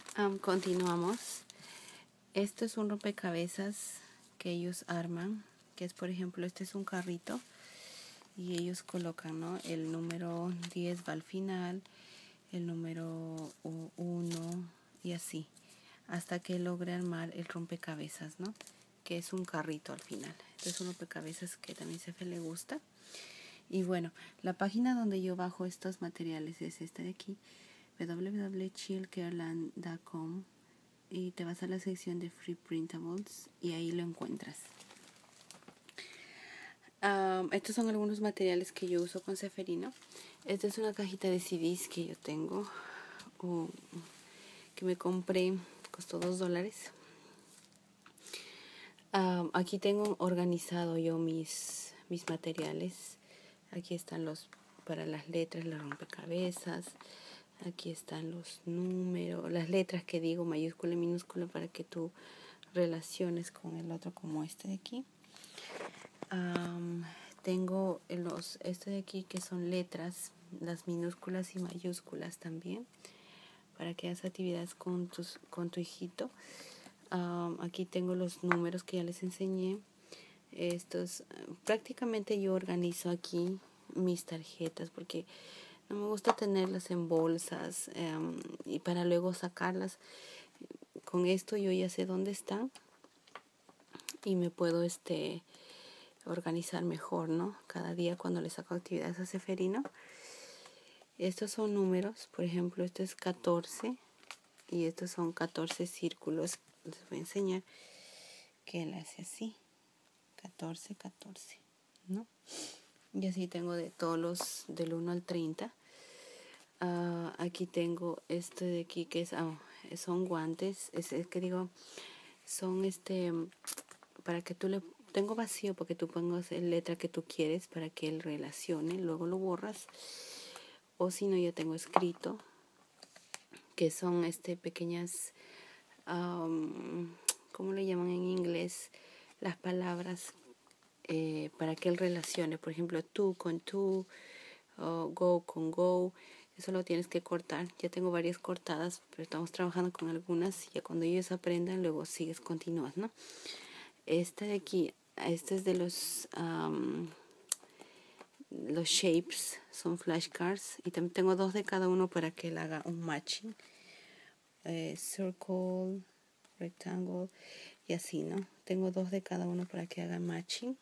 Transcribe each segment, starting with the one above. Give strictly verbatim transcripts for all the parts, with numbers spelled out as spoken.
Um, continuamos. Esto es un rompecabezas que ellos arman, que es, por ejemplo, este es un carrito y ellos colocan, ¿no? El número diez va al final, el número uno y así, hasta que logre armar el rompecabezas, ¿no? Que es un carrito al final. Este es un rompecabezas que también a Cefe le gusta. Y bueno, la página donde yo bajo estos materiales es esta de aquí, w w w punto chillcareland punto com, y te vas a la sección de Free Printables y ahí lo encuentras. Um, estos son algunos materiales que yo uso con Ceferino. Esta es una cajita de C Ds que yo tengo, uh, que me compré, costó dos dólares. Um, aquí tengo organizado yo mis, mis materiales. Aquí están los para las letras, los rompecabezas. Aquí están los números, las letras que digo, mayúscula y minúscula, para que tú relaciones con el otro, como este de aquí. Um, tengo los, este de aquí que son letras, las minúsculas y mayúsculas también, para que hagas actividades con, tus, con tu hijito. Um, aquí tengo los números que ya les enseñé. Estos, prácticamente yo organizo aquí mis tarjetas porque no me gusta tenerlas en bolsas um, y para luego sacarlas. Con esto yo ya sé dónde están y me puedo este organizar mejor, ¿no? Cada día cuando le saco actividades a Ceferino. Estos son números, por ejemplo, este es catorce y estos son catorce círculos. Les voy a enseñar que él hace así, catorce, catorce, ¿no? Y así tengo de todos los del uno al treinta. Uh, aquí tengo este de aquí que es, oh, son guantes, es, es que digo, son este, para que tú le, tengo vacío porque tú pongas la letra que tú quieres para que él relacione, luego lo borras, o si no yo tengo escrito, que son este pequeñas, um, ¿cómo le llaman en inglés? Las palabras eh, para que él relacione, por ejemplo, tú con tú, o go con go. Eso lo tienes que cortar. Ya tengo varias cortadas, pero estamos trabajando con algunas. Y ya cuando ellos aprendan, luego sigues, continúas, ¿no? Esta de aquí, este es de los um, los shapes, son flashcards. Y también tengo dos de cada uno para que él haga un matching. Eh, circle, rectangle y así, ¿no? Tengo dos de cada uno para que haga matching.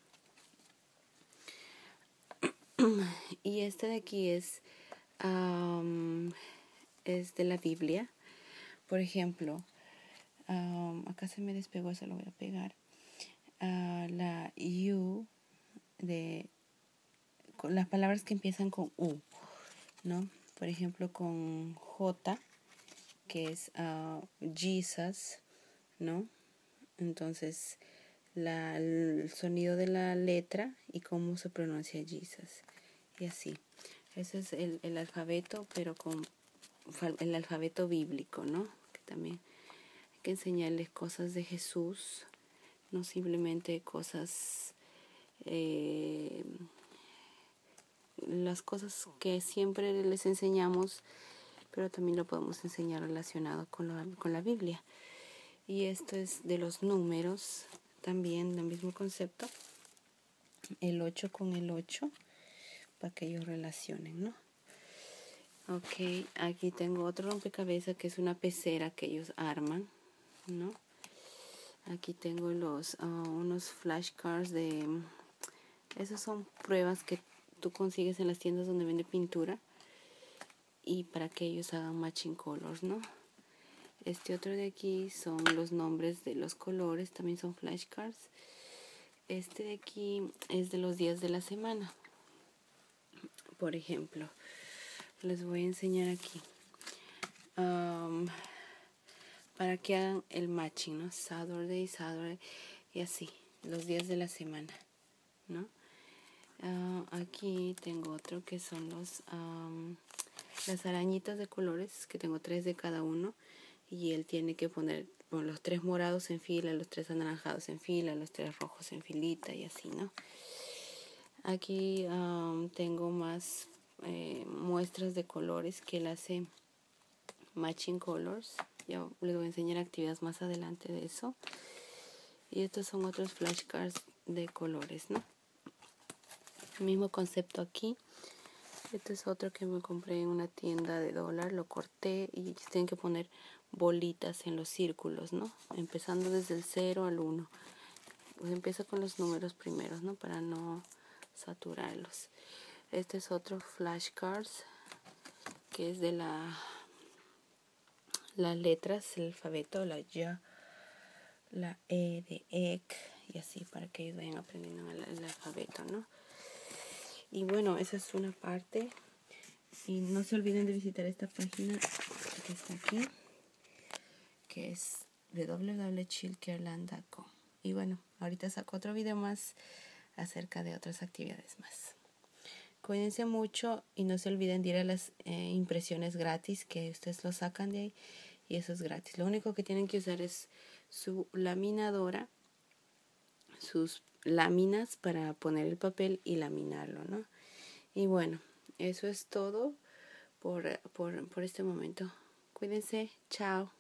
Y este de aquí es um, es de la Biblia. Por ejemplo, um, acá se me despegó, se lo voy a pegar. Uh, la U de con las palabras que empiezan con U, ¿no? Por ejemplo, con J, que es uh, Jesus, ¿no? Entonces, la, el sonido de la letra y cómo se pronuncia Jesus. Y así. Ese es el, el alfabeto, pero con el alfabeto bíblico, ¿no? Que también hay que enseñarles cosas de Jesús, no simplemente cosas, eh, las cosas que siempre les enseñamos, pero también lo podemos enseñar relacionado con la, con la Biblia. Y esto es de los números, también el mismo concepto, el ocho con el ocho, para que ellos relacionen, ¿no? Ok, aquí tengo otro rompecabezas que es una pecera que ellos arman, ¿no? Aquí tengo los uh, unos flashcards de, esas son pruebas que tú consigues en las tiendas donde vende pintura y para que ellos hagan matching colors, ¿no? Este otro de aquí son los nombres de los colores, también son flashcards. Este de aquí es de los días de la semana. Por ejemplo, les voy a enseñar aquí. Um, para que hagan el matching, ¿no? Saturday, Saturday y así, los días de la semana, ¿no? Uh, aquí tengo otro que son los um, las arañitas de colores, que tengo tres de cada uno y él tiene que poner bueno, los tres morados en fila, los tres anaranjados en fila, los tres rojos en filita y así, ¿no? Aquí um, tengo más eh, muestras de colores que él hace matching colors, Ya les voy a enseñar actividades más adelante de eso. Y estos son otros flashcards de colores, ¿no? El mismo concepto aquí. Este es otro que me compré en una tienda de dólar. Lo corté y tienen que poner bolitas en los círculos, ¿no? Empezando desde el cero al uno. Pues empiezo con los números primeros, ¿no? Para no saturarlos. Este es otro flashcards que es de la las letras, el alfabeto, la Y, la E de ek y así para que ellos vayan aprendiendo el, el alfabeto, ¿no? Y bueno, esa es una parte. Y no se olviden de visitar esta página que está aquí, que es w w w punto chillcareland punto com. Y bueno, ahorita saco otro video más acerca de otras actividades más. Cuídense mucho y no se olviden de ir a las eh, impresiones gratis, que ustedes lo sacan de ahí y eso es gratis. Lo único que tienen que usar es su laminadora, sus láminas para poner el papel y laminarlo, ¿no? Y bueno, eso es todo por, por, por este momento. Cuídense, chao.